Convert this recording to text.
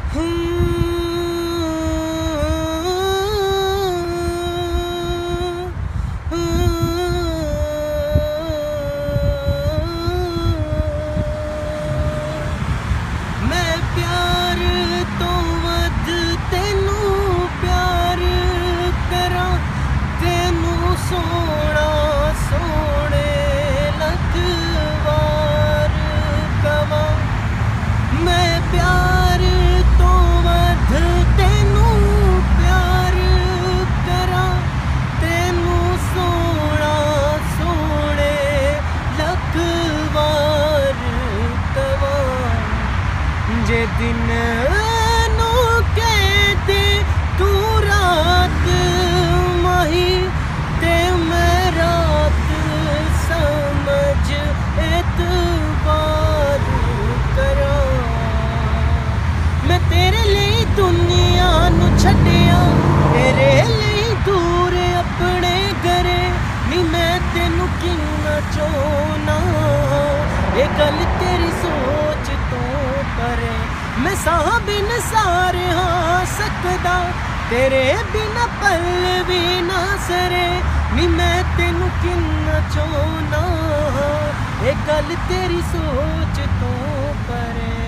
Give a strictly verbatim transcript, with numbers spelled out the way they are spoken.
जे दिन नू कहते तू रात माही ते मैं रात समझ एतबार करा। मैं तेरे लिए दुनिया नू छड्डिया, तेरे लिए दूर अपने घरे नी मैं तेनू किन्ना चाहना। ये गल तेरी सोच तो परे, मैं साह बिन सारे हाँ सकदा, तेरे बिना पल भी ना सरे नी मैं तेनू किन्ना चाहना। ये गल तेरी सोच तो परे।